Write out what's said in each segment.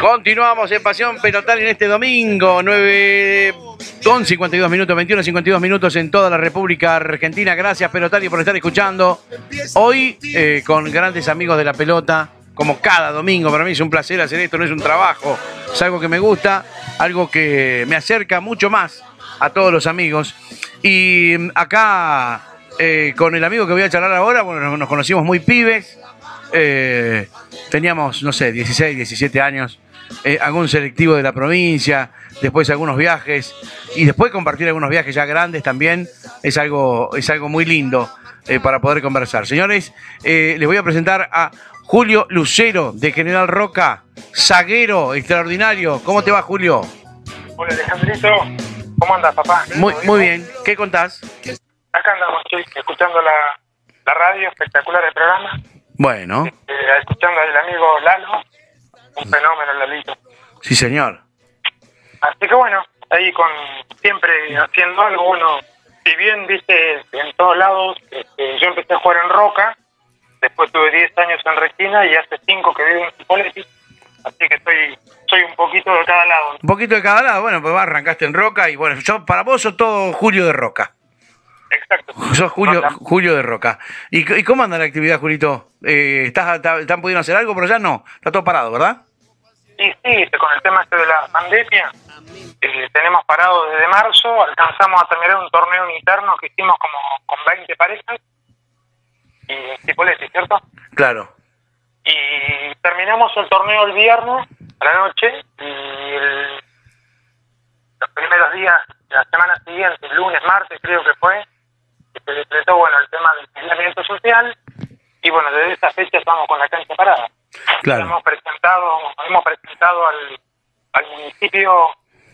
Continuamos en Pasión Pelotal en este domingo, 9 con 52 minutos, 21:52 minutos en toda la República Argentina. Gracias, Pelotari, por estar escuchando. Hoy con grandes amigos de la pelota, como cada domingo. Para mí es un placer hacer esto, no es un trabajo, es algo que me gusta, algo que me acerca mucho más a todos los amigos. Y acá, con el amigo que voy a charlar ahora, bueno, nos conocimos muy pibes. Teníamos, no sé, 16, 17 años, algún selectivo de la provincia, después algunos viajes, y después compartir algunos viajes ya grandes también, es algo muy lindo para poder conversar. Señores, les voy a presentar a Julio Lucero, de General Roca, zaguero extraordinario. ¿Cómo te va, Julio? Hola, Alejandrito. ¿Cómo andas, papá? Muy bien. ¿Qué contás? Acá andamos, escuchando la radio, espectacular el programa. Bueno. Escuchando al amigo Lalo, un fenómeno, Lalito. Sí, señor. Así que bueno, ahí siempre haciendo algo, bueno, si bien, viste, en todos lados, yo empecé a jugar en Roca, después tuve 10 años en Regina y hace 5 que vivo en Cipolletti, así que soy un poquito de cada lado. Un poquito de cada lado, bueno, pues arrancaste en Roca y bueno, para vos sos todo Julio de Roca. Exacto. Sos Julio de Roca. ¿Y cómo anda la actividad, Julito? ¿Están pudiendo hacer algo? Pero ya no, está todo parado, ¿verdad? Sí, con el tema de la pandemia, tenemos parado desde marzo, alcanzamos a terminar un torneo interno que hicimos como con 20 parejas, y en Cipolletti, ¿cierto? Claro. Y terminamos el torneo el viernes a la noche, y los primeros días de la semana siguiente, lunes, martes creo que fue, se decretó, bueno, el tema del aislamiento social, y bueno, desde esa fecha estamos con la cancha parada. Claro. Hemos presentado al municipio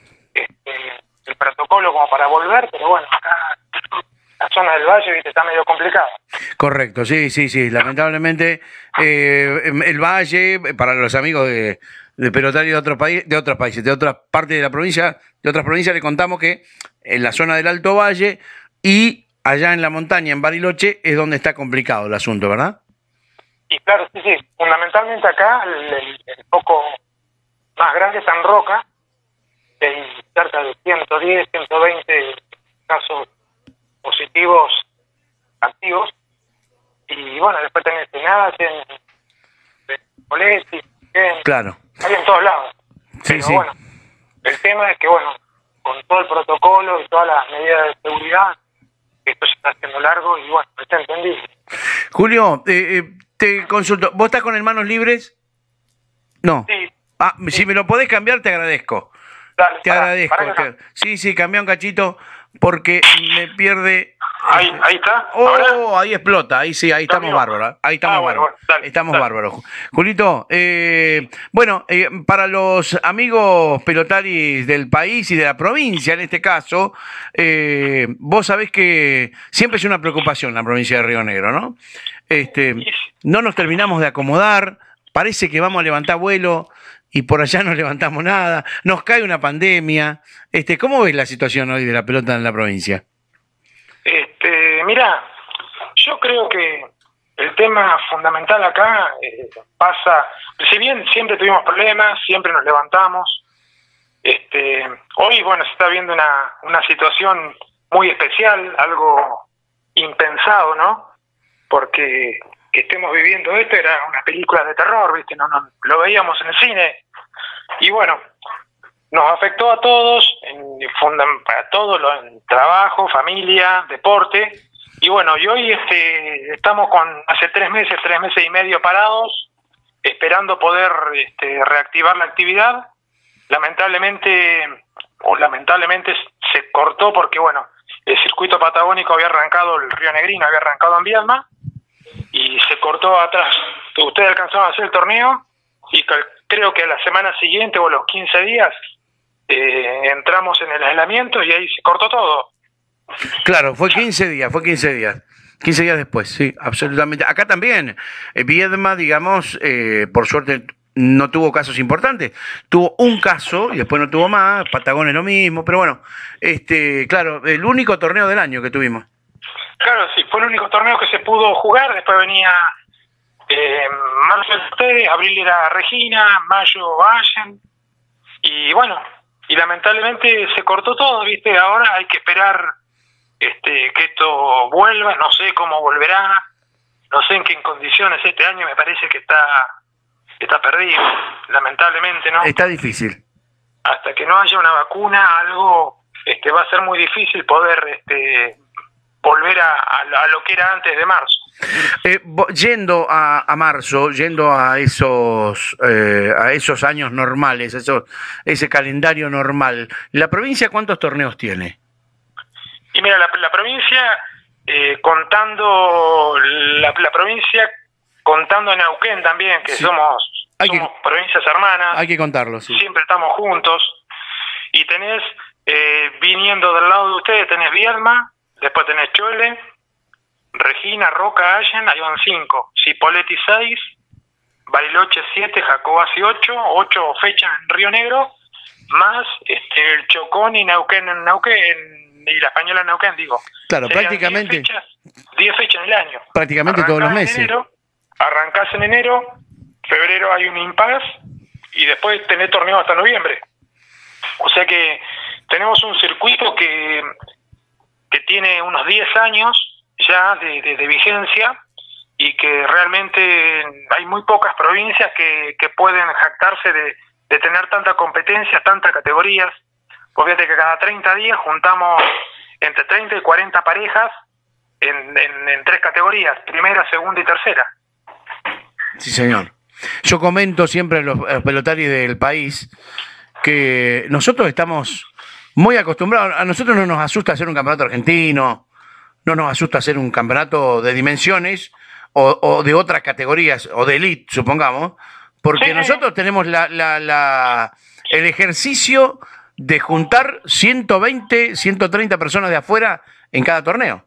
el protocolo como para volver, pero bueno, acá la zona del valle, viste, está medio complicado. Correcto, sí. Lamentablemente, el valle, para los amigos de pelotarios de otros países, de otras partes de la provincia, de otras provincias, le contamos que en la zona del Alto Valle y allá en la montaña, en Bariloche, es donde está complicado el asunto, ¿verdad? Y claro, sí. Fundamentalmente acá, el foco más grande está en Roca, hay cerca de 110, 120 casos positivos activos, y bueno, después tenés en Cipolletti, claro, hay en todos lados. Pero sí. Bueno, el tema es que, bueno, con todo el protocolo y todas las medidas de seguridad, esto se está haciendo largo y bueno, está entendible. Julio, te consulto, ¿vos estás con manos libres? No. Sí. Sí. Si me lo podés cambiar, te agradezco. Dale, te agradezco. Sí, cambia un cachito porque me pierde. Ahí está. Ahí explota, ahí sí, ahí estamos bárbaros. Ahí estamos bárbaros. Estamos bárbaros. Julito, para los amigos pelotaris del país y de la provincia, en este caso, vos sabés que siempre es una preocupación la provincia de Río Negro, ¿no? No nos terminamos de acomodar, parece que vamos a levantar vuelo y por allá no levantamos nada, nos cae una pandemia. ¿Cómo ves la situación hoy de la pelota en la provincia? Mirá, yo creo que el tema fundamental acá pasa, si bien siempre tuvimos problemas, siempre nos levantamos, hoy, bueno, se está viendo una situación muy especial, algo impensado, ¿no? Porque que estemos viviendo esto era una película de terror, ¿viste? No lo veíamos en el cine, y bueno, nos afectó a todos, para todo en trabajo, familia, deporte, y bueno, y hoy estamos hace 3 meses y medio parados, esperando poder reactivar la actividad. Lamentablemente se cortó porque, bueno, el circuito patagónico había arrancado, el Río Negrino había arrancado en Viedma, y se cortó atrás. Ustedes alcanzaron a hacer el torneo, y creo que a la semana siguiente o los 15 días entramos en el aislamiento y ahí se cortó todo. Claro, fue 15 días. 15 días después, sí, absolutamente. Acá también, Viedma, digamos, por suerte no tuvo casos importantes. Tuvo un caso y después no tuvo más, Patagones lo mismo, pero bueno, claro, el único torneo del año que tuvimos. Claro, sí, fue el único torneo que se pudo jugar, después venía marzo era usted, abril era Regina, mayo Allen, y bueno, y lamentablemente se cortó todo, ¿viste? Ahora hay que esperar que esto vuelva, no sé cómo volverá, no sé en qué condiciones. Este año me parece que está perdido, lamentablemente, ¿no? Está difícil. Hasta que no haya una vacuna, algo va a ser muy difícil poder volver a lo que era antes de marzo. Yendo a marzo, yendo a esos años normales, ese calendario normal, ¿la provincia cuántos torneos tiene? Y mira, la provincia, contando contando Neuquén también, que sí. somos provincias hermanas. Hay que contarlo, sí. Siempre estamos juntos. Y tenés, viniendo del lado de ustedes, tenés Viedma, después tenés Chole, Regina, Roca, Allen, ahí van 5. Cipolletti 6, Bariloche 7, Jacobasi 8 fechas en Río Negro, más el Chocón y Neuquén y la Española en Neuquén, digo. Claro, prácticamente 10 fechas en el año. Prácticamente todos los meses. Arrancás en enero, febrero hay un impas y después tenés torneo hasta noviembre. O sea que tenemos un circuito que tiene unos 10 años ya de vigencia y que realmente hay muy pocas provincias que pueden jactarse de tener tanta competencia, tantas categorías. Pues fíjate que cada 30 días juntamos entre 30 y 40 parejas en 3 categorías, primera, segunda y tercera. Sí, señor. Yo comento siempre a los pelotaris del país que nosotros estamos muy acostumbrados, a nosotros no nos asusta hacer un campeonato argentino, no nos asusta hacer un campeonato de dimensiones o de otras categorías, o de elite, supongamos, porque sí, nosotros tenemos el ejercicio de juntar 120, 130 personas de afuera en cada torneo.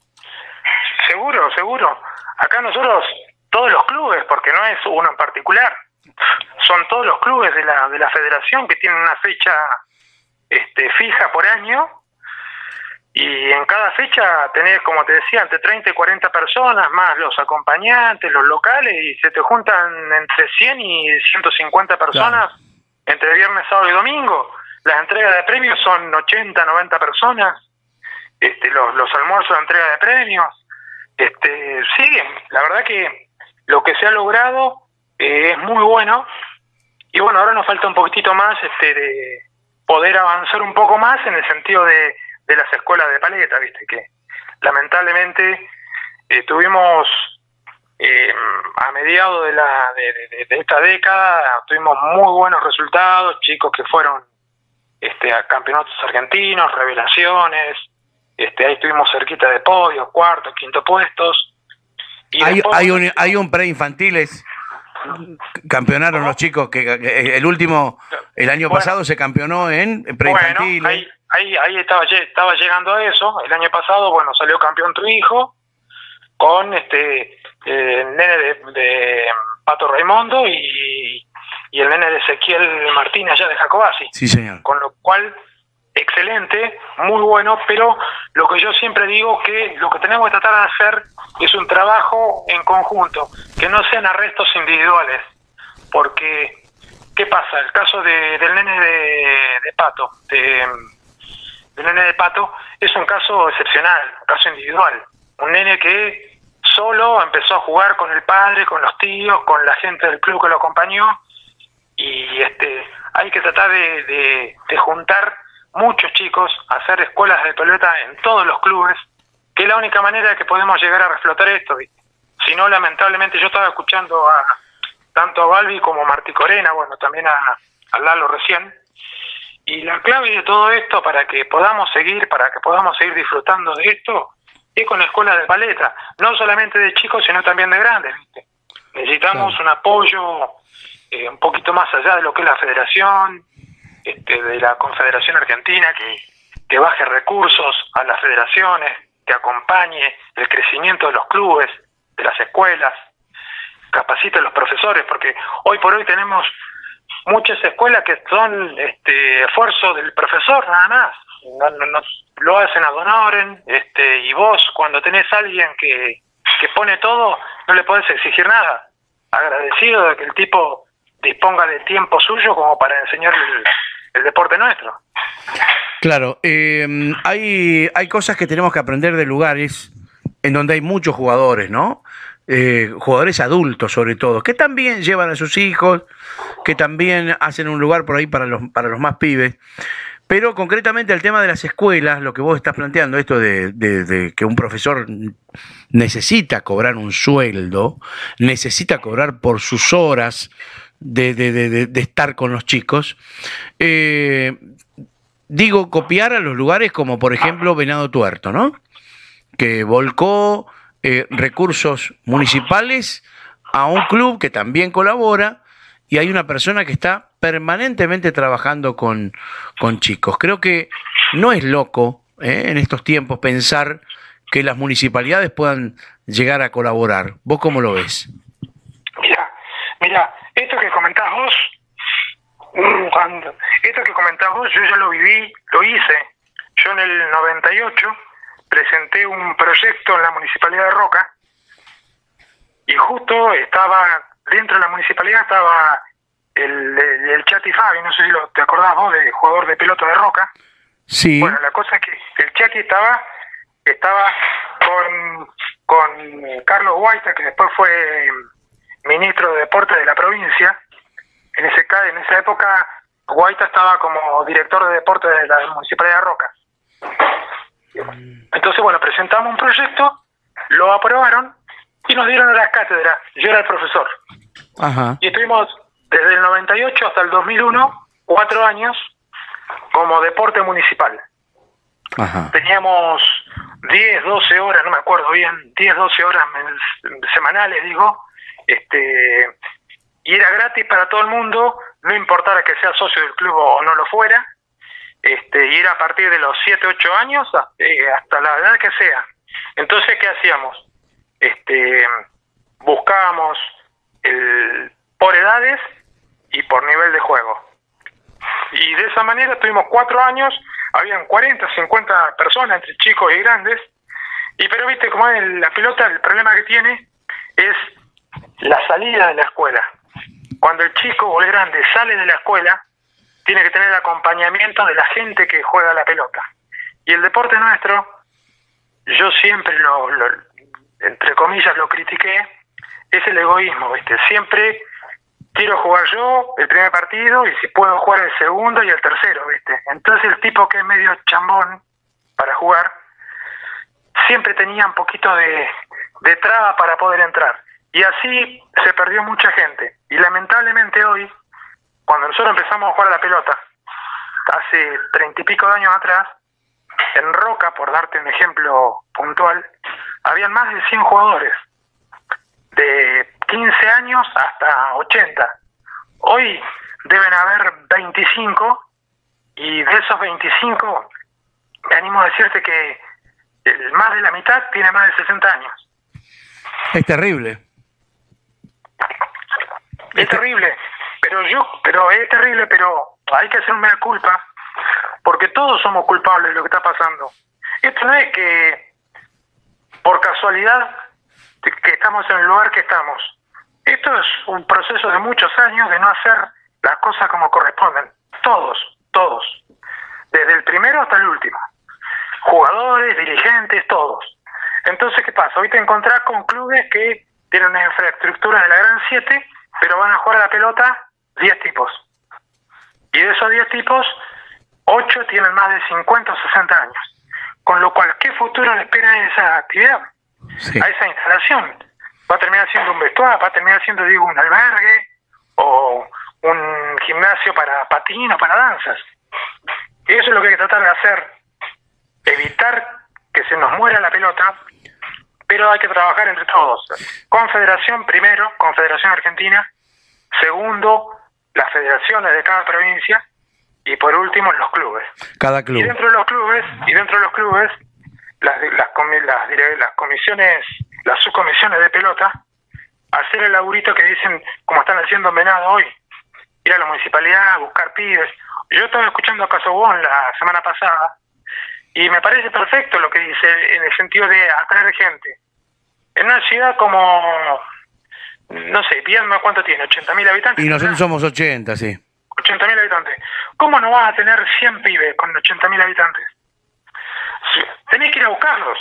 Seguro. Acá nosotros, todos los clubes, porque no es uno en particular, son todos los clubes de la federación que tienen una fecha fija por año, y en cada fecha tenés, como te decía, entre 30 y 40 personas, más los acompañantes, los locales, y se te juntan entre 100 y 150 personas, claro, entre viernes, sábado y domingo. Las entregas de premios son 80, 90 personas, los almuerzos de entrega de premios. Sí, la verdad que lo que se ha logrado es muy bueno, y bueno, ahora nos falta un poquitito más de poder avanzar un poco más en el sentido de las escuelas de paleta, viste, que lamentablemente tuvimos a mediados de esta década, tuvimos muy buenos resultados, chicos que fueron a campeonatos argentinos, revelaciones, ahí estuvimos cerquita de podios, cuarto, quinto puestos. Y hay un preinfantiles, campeonaron los chicos, que el último, el año pasado se campeonó en preinfantiles. Bueno, ahí estaba llegando a eso. El año pasado, bueno, salió campeón tu hijo con el nene de Pato Raimundo y el nene de Ezequiel Martínez allá de Jacobasi. Sí, señor. Con lo cual, excelente, muy bueno, pero lo que yo siempre digo que lo que tenemos que tratar de hacer es un trabajo en conjunto, que no sean arrestos individuales, porque ¿qué pasa? El caso del nene de Pato, del nene de Pato, es un caso excepcional, un caso individual, un nene que solo empezó a jugar con el padre, con los tíos, con la gente del club que lo acompañó, y hay que tratar de juntar muchos chicos, hacer escuelas de pelota en todos los clubes, que es la única manera que podemos llegar a reflotar esto, ¿viste? Si no, lamentablemente, yo estaba escuchando tanto a Balbi como a Martí Corena, bueno, también a Lalo recién, y la clave de todo esto para que podamos seguir disfrutando de esto, es con la escuela de paleta, no solamente de chicos, sino también de grandes, ¿viste? Necesitamos un apoyo un poquito más allá de lo que es la federación, de la Confederación Argentina, que baje recursos a las federaciones, que acompañe el crecimiento de los clubes, de las escuelas, capacite a los profesores, porque hoy por hoy tenemos muchas escuelas que son esfuerzo del profesor nada más, no lo hacen ad honorem, y vos cuando tenés a alguien que pone todo, no le podés exigir nada. agradecido de que el tipo disponga de tiempo suyo como para enseñar el deporte nuestro. Claro, hay cosas que tenemos que aprender de lugares en donde hay muchos jugadores, ¿no? Jugadores adultos sobre todo, que también llevan a sus hijos, que también hacen un lugar por ahí para los más pibes. Pero concretamente el tema de las escuelas, lo que vos estás planteando, esto de que un profesor necesita cobrar un sueldo, necesita cobrar por sus horas de estar con los chicos, digo, copiar a los lugares como por ejemplo Venado Tuerto, ¿no? Que volcó recursos municipales a un club que también colabora y hay una persona que está permanentemente trabajando con chicos. Creo que no es loco en estos tiempos pensar que las municipalidades puedan llegar a colaborar. ¿Vos cómo lo ves? Mira, esto que comentás vos, yo ya lo viví, lo hice. Yo en el 98 presenté un proyecto en la Municipalidad de Roca y justo estaba, dentro de la municipalidad estaba el Chati Fabi, no sé si te acordás vos, de jugador de pelota de Roca. Sí. Bueno, la cosa es que el Chati estaba con Carlos Guaita, que después fue ministro de Deportes de la provincia. En esa época Guaita estaba como director de deportes de la Municipalidad de Roca. Entonces, bueno, presentamos un proyecto, lo aprobaron y nos dieron las cátedras. Yo era el profesor. Ajá. Y estuvimos desde el 98 hasta el 2001, 4 años, como deporte municipal. Ajá. Teníamos 10, 12 horas, no me acuerdo bien, 10, 12 horas semanales, digo, y era gratis para todo el mundo, no importara que sea socio del club o no lo fuera, y era a partir de los 7, 8 años hasta la edad que sea. Entonces, ¿qué hacíamos? Buscábamos por edades y por nivel de juego. Y de esa manera tuvimos 4 años, habían 40, 50 personas entre chicos y grandes, pero viste como es la pelota, el problema que tiene es la salida de la escuela. Cuando el chico o el grande sale de la escuela, tiene que tener el acompañamiento de la gente que juega la pelota. Y el deporte nuestro, yo siempre entre comillas lo critiqué, es el egoísmo, ¿viste? Siempre quiero jugar yo el primer partido y si puedo jugar el segundo y el tercero, ¿viste? Entonces el tipo que es medio chambón para jugar, siempre tenía un poquito de traba para poder entrar. Y así se perdió mucha gente. Y lamentablemente hoy, cuando nosotros empezamos a jugar a la pelota, hace 30 y pico de años atrás, en Roca, por darte un ejemplo puntual, habían más de 100 jugadores, de 15 años hasta 80. Hoy deben haber 25, y de esos 25, me animo a decirte que más de la mitad tiene más de 60 años. Es terrible. Es terrible, pero es terrible, pero hay que hacer una mea culpa, porque todos somos culpables de lo que está pasando. Esto no es que por casualidad que estamos en el lugar que estamos. Esto es un proceso de muchos años de no hacer las cosas como corresponden. Todos. Desde el primero hasta el último. Jugadores, dirigentes, todos. Entonces, ¿qué pasa? Hoy te encontrás con clubes que tienen una infraestructura de la Gran 7, pero van a jugar a la pelota 10 tipos. Y de esos 10 tipos, 8 tienen más de 50 o 60 años. Con lo cual, ¿qué futuro le espera a esa actividad? Sí. A esa instalación. Va a terminar siendo un vestuario, va a terminar siendo, digo, un albergue o un gimnasio para patín o para danzas. Y eso es lo que hay que tratar de hacer. Evitar que se nos muera la pelota, pero hay que trabajar entre todos. Confederación primero, Confederación Argentina. Segundo, las federaciones de cada provincia. Y por último, los clubes. Cada club. Y dentro de los clubes, las comisiones, las subcomisiones de pelota, hacer el laburito que dicen, como están haciendo en Venado hoy, ir a la municipalidad, buscar pibes. Yo estaba escuchando a Casobón la semana pasada, y me parece perfecto lo que dice en el sentido de atraer gente. En una ciudad como no sé, Viedma, ¿cuánto tiene? ¿80.000 habitantes? Y nosotros somos 80, sí. 80.000 habitantes. ¿Cómo no vas a tener 100 pibes con 80.000 habitantes? Sí, tenés que ir a buscarlos.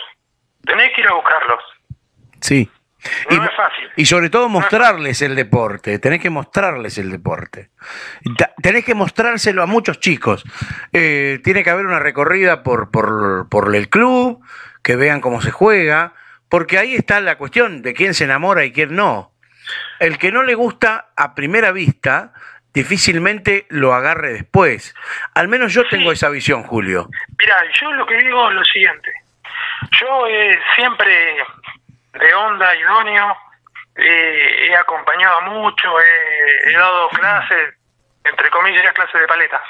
Sí. No es fácil. Y sobre todo mostrarles el deporte, tenés que mostrarles el deporte. Tenés que mostrárselo a muchos chicos. Tiene que haber una recorrida por el club, que vean cómo se juega, porque ahí está la cuestión de quién se enamora y quién no. El que no le gusta a primera vista, difícilmente lo agarre después. Al menos yo tengo esa visión, Julio. Mira, yo lo que digo es lo siguiente. Yo siempre de onda idóneo, he acompañado mucho, he dado clases, entre comillas, clases de paleta.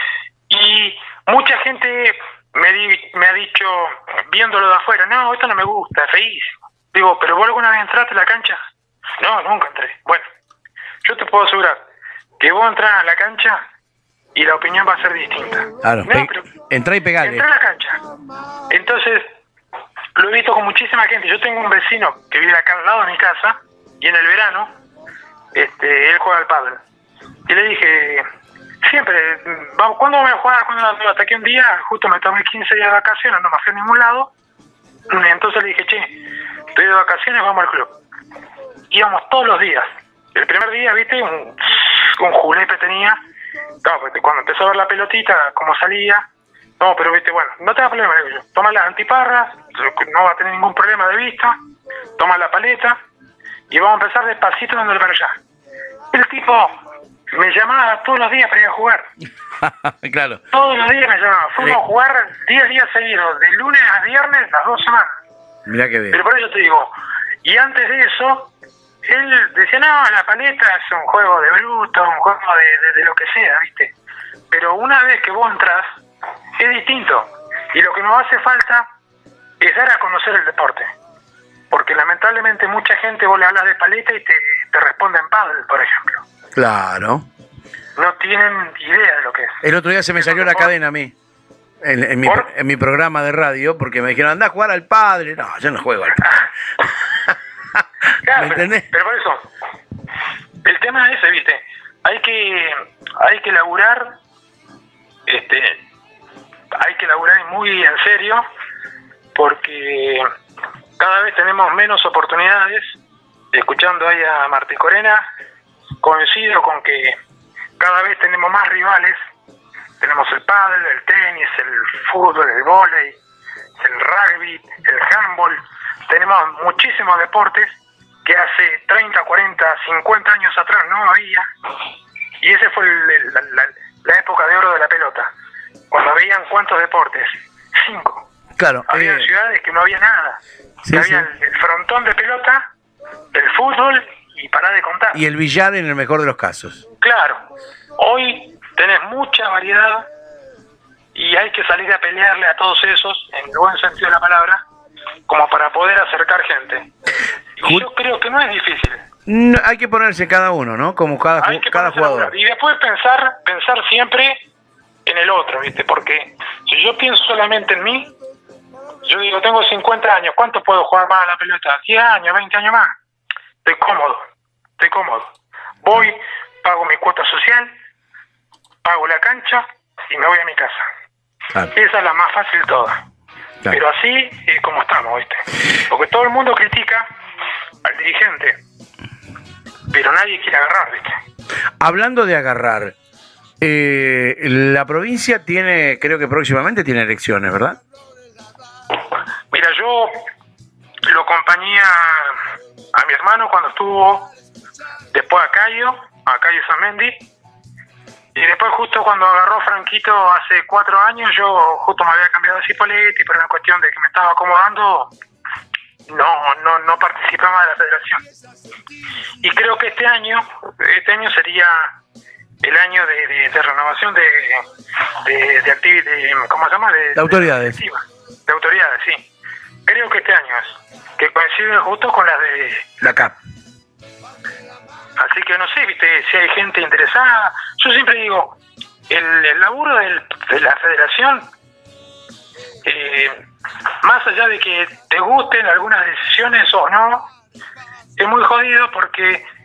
Y mucha gente me ha dicho, viéndolo de afuera, no, esto no me gusta, es feísimo. Digo, ¿pero vos alguna vez entraste a la cancha? No, nunca entré. Bueno, yo te puedo asegurar que vos entrás a la cancha y la opinión va a ser distinta. Claro, no, pero entrá y pegale. Entrá a la cancha. Entonces, lo he visto con muchísima gente. Yo tengo un vecino que vive acá al lado de mi casa y en el verano él juega al pádel. Y le dije, siempre, ¿cuándo voy a jugar? Hasta que un día, justo me tomé 15 días de vacaciones, no me fui a ningún lado. Entonces le dije, che, estoy de vacaciones, vamos al club. Íbamos todos los días. El primer día, viste, un julepe tenía. No, porque cuando empezó a ver la pelotita, cómo salía. No, pero viste, bueno, no te da problema, digo yo. Toma las antiparras, no va a tener ningún problema de vista. Toma la paleta y vamos a empezar despacito dándole para allá. El tipo me llamaba todos los días para ir a jugar. Claro. Todos los días me llamaba. Fuimos a jugar 10 días seguidos, de lunes a viernes, las 2 semanas. Mirá que bien. Pero por eso te digo, y antes de eso, él decía, no, la paleta es un juego de bruto, un juego de lo que sea, ¿viste? Pero una vez que vos entras, es distinto. Y lo que nos hace falta es dar a conocer el deporte. Porque lamentablemente mucha gente vos le hablas de paleta y te responde en pádel, por ejemplo. Claro. No tienen idea de lo que es. El otro día se me salió la cadena a mí. En mi programa de radio, porque me dijeron, anda a jugar al padre. No, yo no juego al padre. Claro, ¿Me entendés? pero por eso, el tema es ese, ¿viste? Hay que laburar, hay que laburar muy en serio, porque cada vez tenemos menos oportunidades. Escuchando ahí a Martín Corena, coincido con que cada vez tenemos más rivales. Tenemos el pádel, el tenis, el fútbol, el vóley, el rugby, el handball. Tenemos muchísimos deportes que hace 30, 40, 50 años atrás no había. Y ese fue la época de oro de la pelota. Cuando veían cuántos deportes, 5. Claro. Había ciudades que no había nada. Sí, había el frontón de pelota, el fútbol y pará de contar. Y el billar en el mejor de los casos. Claro. Hoy tenés mucha variedad y hay que salir a pelearle a todos esos, en el buen sentido de la palabra, como para poder acercar gente. Y yo creo que no es difícil. No, hay que ponerse cada uno, ¿no? Como cada jugador. Y después pensar siempre en el otro, ¿viste? Porque si yo pienso solamente en mí, yo digo, tengo 50 años, ¿cuánto puedo jugar más a la pelota? 10 años, 20 años más. Estoy cómodo. Voy, pago mi cuota social, pago la cancha y me voy a mi casa. Claro. Esa es la más fácil de todas. Claro. Pero así es como estamos, ¿viste? Porque todo el mundo critica al dirigente, pero nadie quiere agarrar, ¿viste? Hablando de agarrar, la provincia creo que próximamente tiene elecciones, ¿verdad? Mira, yo lo acompañé a mi hermano cuando estuvo, después a Cayo Zamendi, y después justo cuando agarró Franquito hace 4 años, yo justo me había cambiado de Cipolletti, pero era una cuestión de que me estaba acomodando, no participaba de la federación. Y creo que este año sería el año de renovación de actividad, ¿cómo se llama? De autoridades. De autoridades, sí. Creo que este año es, que coincide justo con las de la CAP. Así que no sé, viste, si hay gente interesada. Yo siempre digo, el laburo de la federación, más allá de que te gusten algunas decisiones o no, es muy jodido porque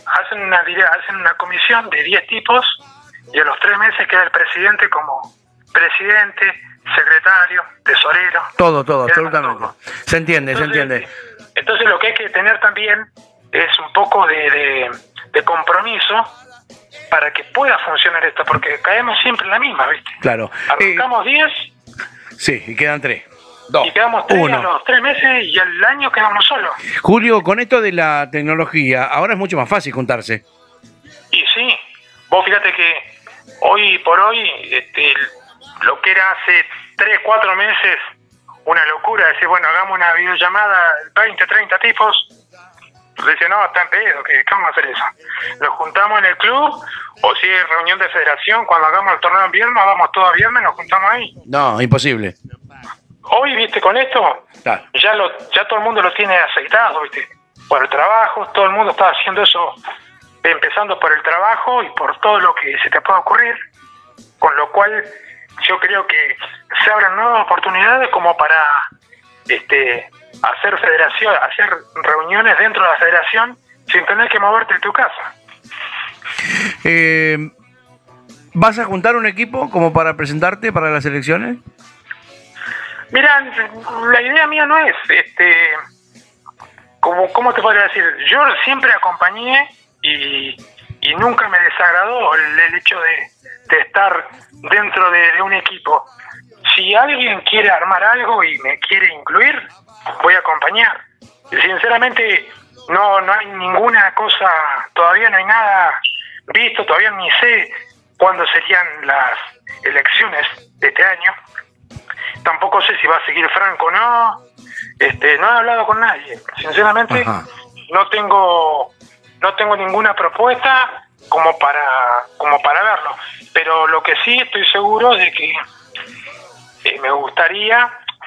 hacen una comisión de 10 tipos y a los 3 meses queda el presidente como presidente, secretario, tesorero. Todo, absolutamente. Todo. Se entiende, entonces, se entiende. Entonces lo que hay que tener también es un poco de compromiso para que pueda funcionar esto, porque caemos siempre en la misma, ¿viste? Claro. Arrancamos 10. Sí, y quedan 3. 2. Y quedamos 3 1. a los 3 meses y al año quedamos solos. Julio, con esto de la tecnología, ahora es mucho más fácil juntarse. Y sí, vos fíjate que hoy por hoy, lo que era hace 3, 4 meses, una locura, decir, bueno, hagamos una videollamada, 20, 30 tipos. Decía, no, está en pedo, ¿qué vamos a hacer eso? Nos juntamos en el club, o si hay reunión de federación, cuando hagamos el torneo en viernes, vamos todos viernes, nos juntamos ahí. No, imposible. Hoy, viste, con esto, claro, ya todo el mundo lo tiene aceitado, viste, por el trabajo, todo el mundo está haciendo eso, empezando por el trabajo y por todo lo que se te pueda ocurrir, con lo cual yo creo que se abren nuevas oportunidades como para hacer reuniones dentro de la federación sin tener que moverte de tu casa. ¿Vas a juntar un equipo como para presentarte para las elecciones? Mira, la idea mía no es, ¿cómo te podría decir? Yo siempre acompañé y nunca me desagradó el hecho de estar dentro de un equipo. Si alguien quiere armar algo y me quiere incluir, voy a acompañar. Sinceramente, no hay ninguna cosa, todavía no hay nada visto, todavía ni sé cuándo serían las elecciones de este año. Tampoco sé si va a seguir Franco o no. No he hablado con nadie. Sinceramente, ajá, no tengo ninguna propuesta como para verlo. Pero lo que sí estoy seguro de que me gustaría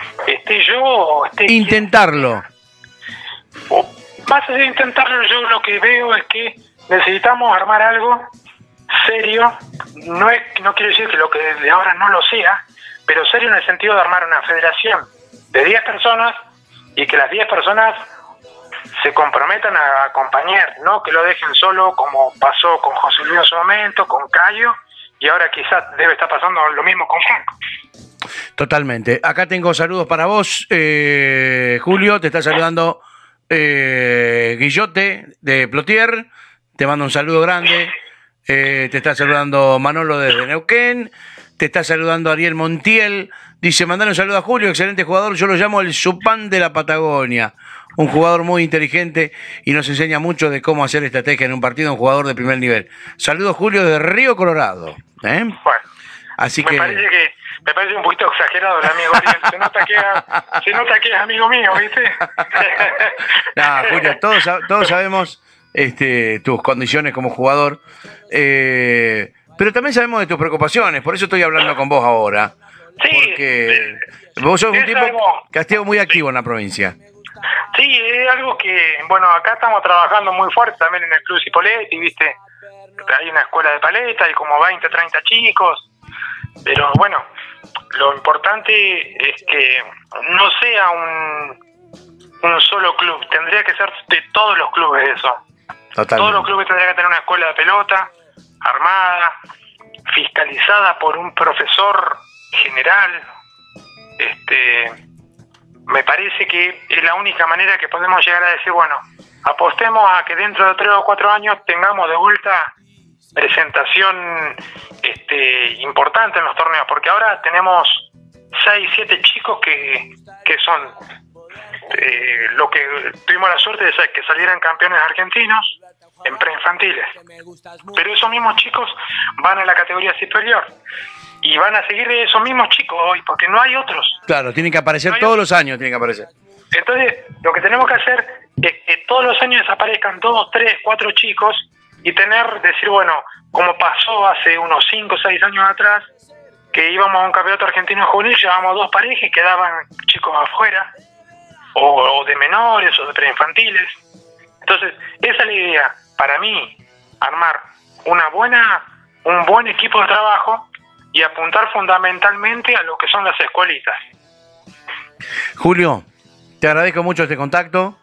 intentarlo. O más de intentarlo, yo lo que veo es que necesitamos armar algo serio. No quiero decir que lo que de ahora no lo sea, pero serio en el sentido de armar una federación de 10 personas y que las 10 personas se comprometan a acompañar, no que lo dejen solo como pasó con José Luis en su momento, con Cayo, y ahora quizás debe estar pasando lo mismo con Franco. Totalmente. Acá tengo saludos para vos, Julio, te está saludando Guillote de Plotier, te mando un saludo grande, te está saludando Manolo desde Neuquén, te está saludando Ariel Montiel, dice, mandale un saludo a Julio, excelente jugador, yo lo llamo el Chupán de la Patagonia, un jugador muy inteligente y nos enseña mucho de cómo hacer estrategia en un partido, un jugador de primer nivel. Saludos, Julio, de Río Colorado. Bueno, así me parece un poquito exagerado el amigo Ariel, se nota que es amigo mío, ¿viste? No, Julio, todos sabemos tus condiciones como jugador, pero también sabemos de tus preocupaciones, por eso estoy hablando con vos ahora. Sí, porque vos sos un tipo que has sido muy activo en la provincia. Sí, es algo que, bueno, acá estamos trabajando muy fuerte también en el Club Cipolletti, ¿viste? Hay una escuela de paleta, hay como 20, 30 chicos, pero bueno, lo importante es que no sea un solo club, tendría que ser de todos los clubes eso. Totalmente. Todos los clubes tendrían que tener una escuela de pelota armada, fiscalizada por un profesor general. Me parece que es la única manera que podemos llegar a decir, bueno, apostemos a que dentro de 3 o 4 años tengamos de vuelta presentación importante en los torneos, porque ahora tenemos 6, 7 chicos que son lo que tuvimos la suerte de que salieran campeones argentinos en preinfantiles, pero esos mismos chicos van a la categoría superior y van a seguir esos mismos chicos hoy, porque no hay otros. Claro, tienen que aparecer todos los años, tienen que aparecer. Entonces, lo que tenemos que hacer es que todos los años aparezcan 2, 3, 4 chicos y decir, bueno, como pasó hace unos 5 o 6 años atrás, que íbamos a un campeonato argentino juvenil, llevábamos 2 parejas y quedaban chicos afuera, o de menores, o de preinfantiles. Entonces, esa es la idea, para mí, armar un buen equipo de trabajo y apuntar fundamentalmente a lo que son las escuelitas. Julio, te agradezco mucho este contacto.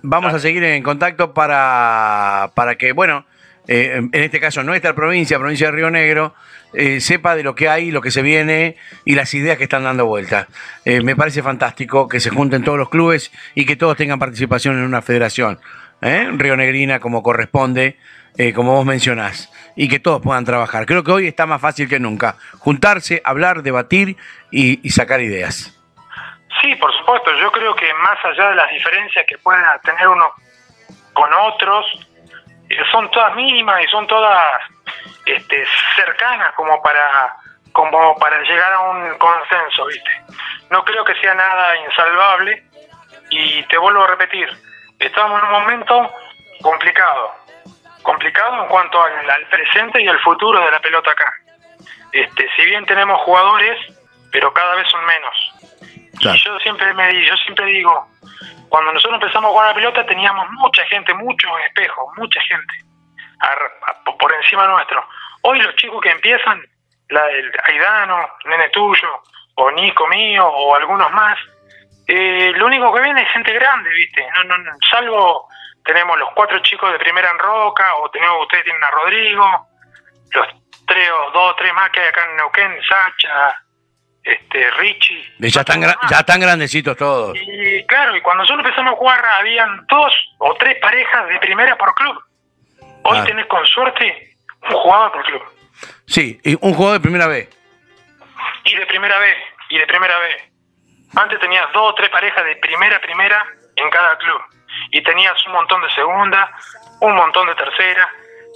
vamos a seguir en contacto para que, bueno, en este caso nuestra provincia de Río Negro, sepa de lo que hay, lo que se viene y las ideas que están dando vuelta. Me parece fantástico que se junten todos los clubes y que todos tengan participación en una federación rionegrina como corresponde, como vos mencionás, y que todos puedan trabajar. Creo que hoy está más fácil que nunca juntarse, hablar, debatir y sacar ideas. Sí, por supuesto. Yo creo que más allá de las diferencias que puedan tener unos con otros, son todas mínimas y son todas cercanas como para llegar a un consenso, ¿viste? No creo que sea nada insalvable y te vuelvo a repetir, estamos en un momento complicado en cuanto al presente y al futuro de la pelota acá. Si bien tenemos jugadores, pero cada vez son menos. Claro. Y yo siempre digo, cuando nosotros empezamos a jugar a la pelota teníamos mucha gente, muchos espejos, mucha gente por encima nuestro. Hoy los chicos que empiezan, el Aidano, Nene Tuyo, o Nico mío, o algunos más, lo único que viene es gente grande, ¿viste? No, salvo tenemos los 4 chicos de primera en Roca, o ustedes tienen a Rodrigo, los 2 o 3 más que hay acá en Neuquén, Sacha, Richie. Ya están grandecitos todos. Y claro, y cuando nosotros empezamos a jugar habían 2 o 3 parejas de primera por club. Hoy tenés con suerte un jugador por club. Sí, y un jugador de primera B. Y de primera B. Antes tenías 2 o 3 parejas de primera en cada club. Y tenías un montón de segunda, un montón de tercera.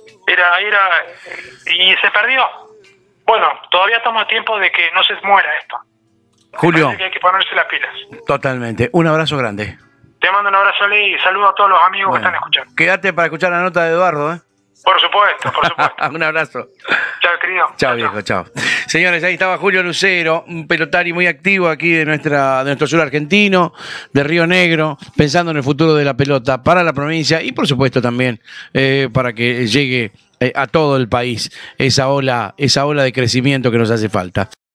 Y se perdió. Bueno, todavía estamos a tiempo de que no se muera esto. Julio. Que hay que ponerse las pilas. Totalmente. Un abrazo grande. Te mando un abrazo, Lee, y saludo a todos los amigos que están escuchando. Quédate para escuchar la nota de Eduardo, ¿eh? Por supuesto. Un abrazo. Chao, querido. Chao, viejo, chao. Señores, ahí estaba Julio Lucero, un pelotari muy activo aquí de nuestro sur argentino, de Río Negro, pensando en el futuro de la pelota para la provincia y por supuesto también para que llegue a todo el país esa ola de crecimiento que nos hace falta.